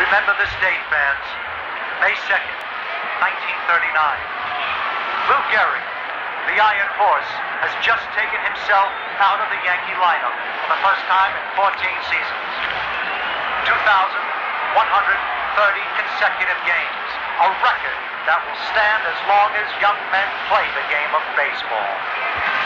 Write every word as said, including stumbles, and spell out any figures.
Remember this date, fans. May second, nineteen thirty-nine. Lou Gehrig, the Iron Horse, has just taken himself out of the Yankee lineup for the first time in fourteen seasons. two thousand one hundred thirty consecutive games, a record that will stand as long as young men play the game of baseball.